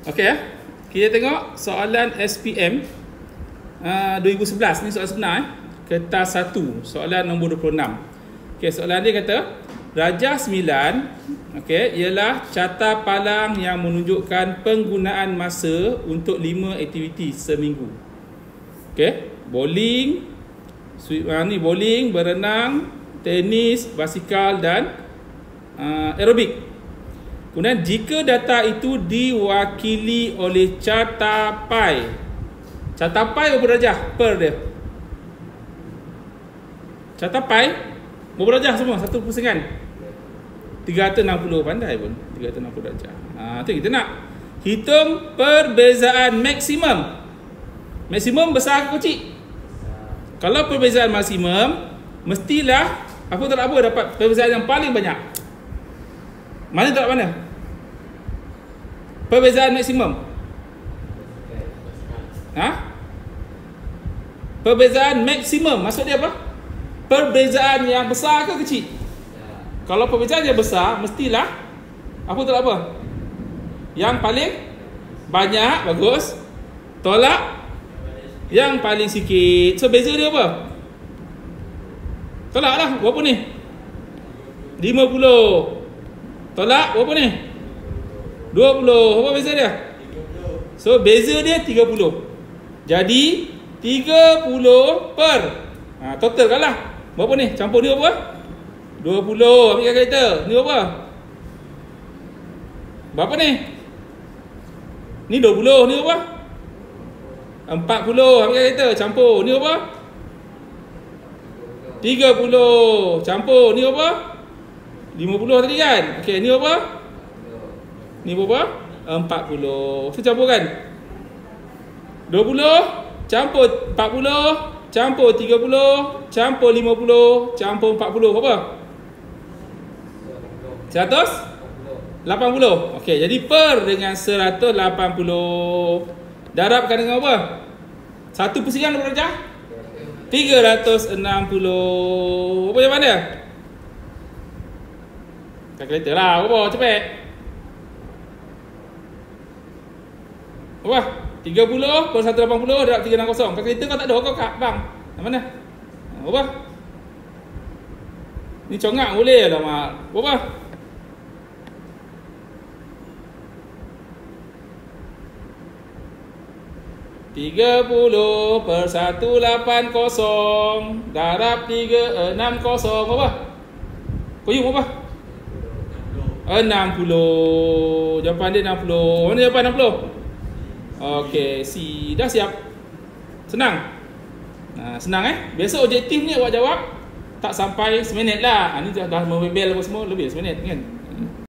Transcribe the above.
Okey ya. Kita tengok soalan SPM 2011 ni soalan sebenar kertas 1, soalan nombor 26. Okey, soalan dia kata Rajah 9 ialah carta palang yang menunjukkan penggunaan masa untuk 5 aktiviti seminggu. Okey, bowling, bowling, berenang, tenis, basikal dan aerobik. Kemudian jika data itu diwakili oleh carta pi. Carta pi berapa darjah per dia? Carta pi berapa darjah semua? Satu pusingan 360, pandai pun 360 darjah. Tu kita nak hitung perbezaan maksimum. Maksimum besar ke kecil? Kalau perbezaan maksimum, mestilah aku tak apa dapat perbezaan yang paling banyak. Mana tak mana? Perbezaan maksimum. Perbezaan maksimum maksud dia apa? Perbezaan yang besar ke kecil? Kalau perbezaan yang besar, mestilah aku tak apa? Yang paling banyak, bagus. Tolak yang paling sikit. So beza dia apa? Tolak lah, berapa ni? 50. Tolak berapa ni? 20. Apa beza dia? 30. So beza dia 30. Jadi 30 per total kan lah. Berapa ni? Campur ni berapa? 20. Ambil kalkulator. Ni berapa? Berapa ni? Ni 20. Ni berapa? 40. Ambil kalkulator. Campur. Ni berapa? 30. Campur. Ni berapa? 50 tadi kan? Okey, ni berapa? Ni berapa? 40. So campurkan. 20 campur 40 campur 30 campur 50 campur 40 berapa? 180. Okey, jadi per dengan 180 darabkan dengan apa? Satu pusingan berapa darjah? 360. Apa jawapan dia? Kalkulator lah, berapa? Cepat. Berapa? 30 per 180 darab 360. Kalkulator kau tak ada kau kat bang. Mana? Berapa? Ni congak boleh lah mak. Berapa? $30 per 180 darab 360 berapa? Kau you berapa? 60. Jawapan dia 60. Mana jawapan 60? Okey, C. Dah siap? Senang? Senang Biasa objektif ni awak jawab tak sampai seminit lah. Ni dah membebel apa semua lebih seminit kan?